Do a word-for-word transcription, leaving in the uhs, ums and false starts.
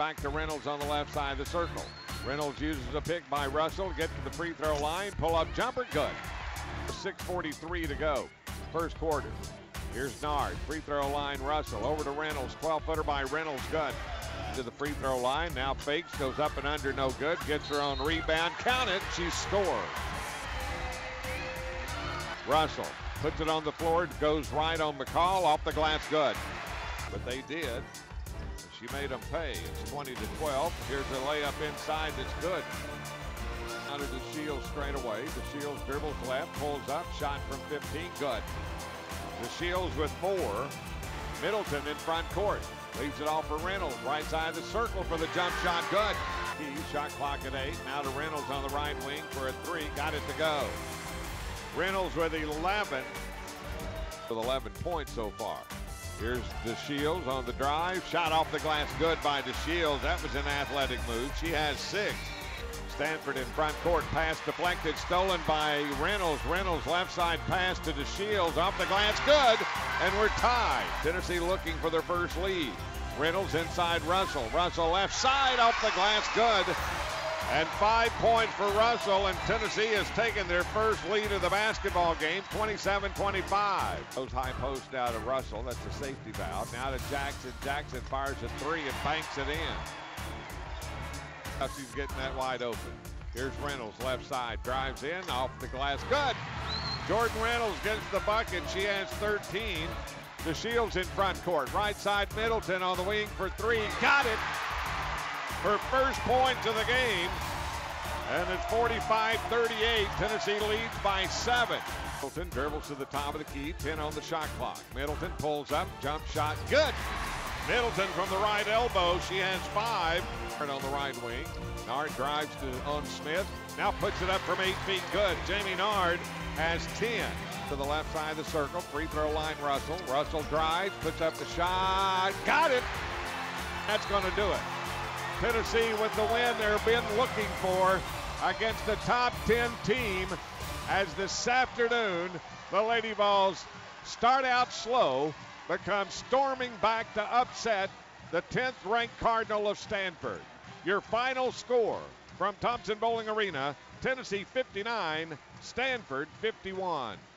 back to Reynolds on the left side of the circle. Reynolds uses a pick by Russell, get to the free throw line, pull up jumper, good. six forty-three to go, first quarter. Here's Nard, free throw line, Russell, over to Reynolds, twelve footer by Reynolds, good. To the free throw line, now fakes, goes up and under, no good, gets her own rebound, count it, she scores. Russell puts it on the floor, goes right on McCall, off the glass, good. But they did. She made them pay. It's twenty to twelve. Here's a layup inside that's good. Out of the Shields straight away. The Shields dribbles left, pulls up, shot from fifteen, good. The Shields with four. Middleton in front court. Leaves it off for Reynolds. Right side of the circle for the jump shot, good. Key, shot clock at eight. Now to Reynolds on the right wing for a three. Got it to go. Reynolds with eleven. With eleven points so far. Here's the Shields on the drive. Shot off the glass, good by the Shields. That was an athletic move. She has six. Stanford in front court. Pass deflected, stolen by Reynolds. Reynolds left side pass to the Shields. Off the glass, good. And we're tied. Tennessee looking for their first lead. Reynolds inside Russell. Russell left side, off the glass, good. And five points for Russell, and Tennessee has taken their first lead of the basketball game, twenty-seven twenty-five. Goes high post out of Russell. That's a safety foul. Now to Jackson. Jackson fires a three and banks it in. Now she's getting that wide open. Here's Reynolds, left side, drives in, off the glass, good. Jordan Reynolds gets the bucket. She has thirteen. The Shields in front court. Right side, Middleton on the wing for three. Got it. Her first points of the game, and it's forty-five thirty-eight. Tennessee leads by seven. Middleton dribbles to the top of the key, ten on the shot clock. Middleton pulls up, jump shot, good. Middleton from the right elbow, she has five. On the right wing, Nard drives to on Smith, now puts it up from eight feet, good. Jamie Nard has ten. To the left side of the circle, free throw line, Russell. Russell drives, puts up the shot, got it. That's going to do it. Tennessee with the win they've been looking for against the top ten team, as this afternoon the Lady Vols start out slow, but come storming back to upset the tenth ranked Cardinal of Stanford. Your final score from Thompson-Boling Arena, Tennessee fifty-nine, Stanford fifty-one.